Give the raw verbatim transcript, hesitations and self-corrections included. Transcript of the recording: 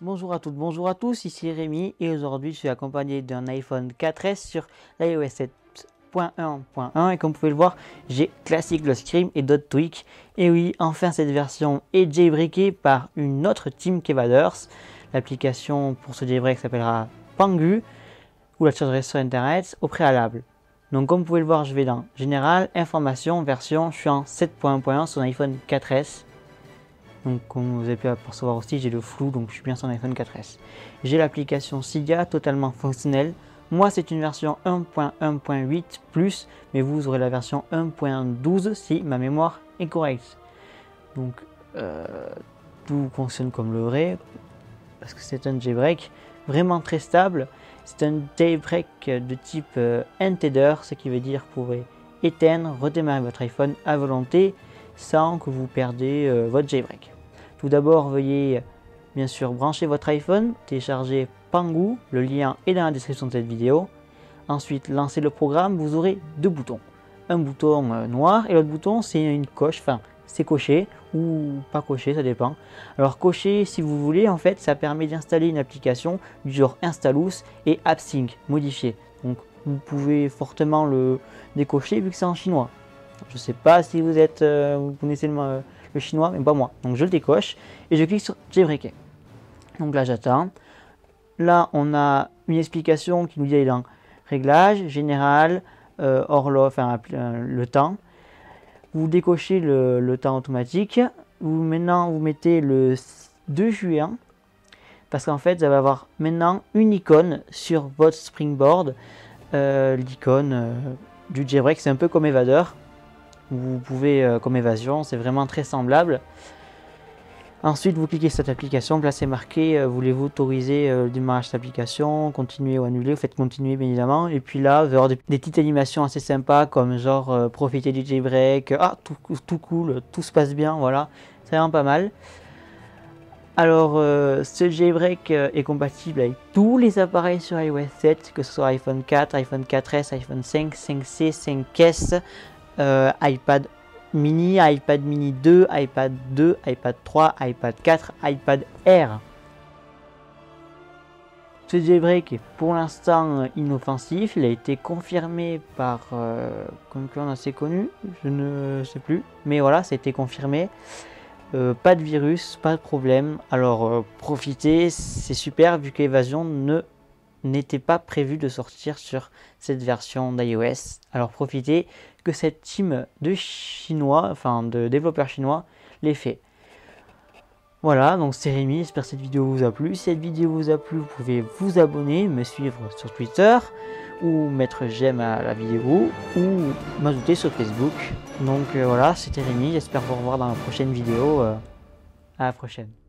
Bonjour à toutes, bonjour à tous, ici Rémi et aujourd'hui je suis accompagné d'un iPhone quatre S sur l'iOS sept point un point un et comme vous pouvez le voir, j'ai Classic Gloss Cream et d'autres tweaks. Et oui, enfin cette version est jailbreakée par une autre team qu'Evaders. L'application pour ce jailbreak s'appellera Pangu, ou la chargerez sur internet au préalable. Donc comme vous pouvez le voir, je vais dans Général, Information, Version, je suis en sept point un point un sur un iPhone quatre S. Donc comme vous avez pu apercevoir aussi, j'ai le flou, donc je suis bien sur un iPhone quatre S. J'ai l'application Cydia totalement fonctionnelle. Moi c'est une version un point un point huit plus, mais vous aurez la version un point douze si ma mémoire est correcte. Donc euh, tout fonctionne comme le vrai, parce que c'est un jailbreak vraiment très stable. C'est un jailbreak de type euh, untether, ce qui veut dire que vous pouvez éteindre, redémarrer votre iPhone à volonté sans que vous perdez euh, votre jailbreak. Tout d'abord, veuillez bien sûr brancher votre iPhone, télécharger Pangu, le lien est dans la description de cette vidéo. Ensuite, lancer le programme, vous aurez deux boutons. Un bouton euh, noir et l'autre bouton c'est une coche, enfin c'est coché ou pas coché, ça dépend. Alors coché, si vous voulez, en fait ça permet d'installer une application du genre Installous et AppSync modifié. Donc vous pouvez fortement le décocher vu que c'est en chinois. Je ne sais pas si vous êtes, euh, vous connaissez le, le chinois, mais pas moi. Donc je le décoche et je clique sur jailbreaker. Donc là j'attends. Là on a une explication qui nous dit d'aller dans Réglages, Général, euh, horloge, enfin euh, le temps. Vous décochez le, le temps automatique. Vous, maintenant vous mettez le deux juin. Parce qu'en fait vous allez avoir maintenant une icône sur votre Springboard. Euh, L'icône euh, du jailbreak, c'est un peu comme Evader. Vous pouvez, euh, comme évasion, c'est vraiment très semblable. Ensuite, vous cliquez sur cette application, là c'est marqué, euh, voulez-vous autoriser euh, le démarrage de cette application, continuer ou annuler, vous faites continuer bien évidemment. Et puis là, vous allez avoir des, des petites animations assez sympas, comme genre euh, profiter du jailbreak, ah tout, tout cool, tout se passe bien, voilà, c'est vraiment pas mal. Alors, euh, ce jailbreak euh, est compatible avec tous les appareils sur iOS sept, que ce soit iPhone quatre, iPhone quatre S, iPhone cinq, cinq C, cinq S, Euh, iPad mini, iPad mini deux, iPad deux, iPad trois, iPad quatre, iPad Air. Ce jailbreak est pour l'instant inoffensif, il a été confirmé par euh, concurrent assez connu, je ne sais plus, mais voilà, ça a été confirmé. Euh, pas de virus, pas de problème, alors euh, profitez, c'est super vu qu'Evasion ne n'était pas prévu de sortir sur cette version d'iOS. Alors profitez que cette team de chinois, enfin de développeurs chinois, l'ait fait. Voilà, donc c'est Rémi, j'espère que cette vidéo vous a plu. Si cette vidéo vous a plu, vous pouvez vous abonner, me suivre sur Twitter, ou mettre j'aime à la vidéo, ou m'ajouter sur Facebook. Donc euh, voilà, c'était Rémi, j'espère vous revoir dans la prochaine vidéo. Euh, à la prochaine.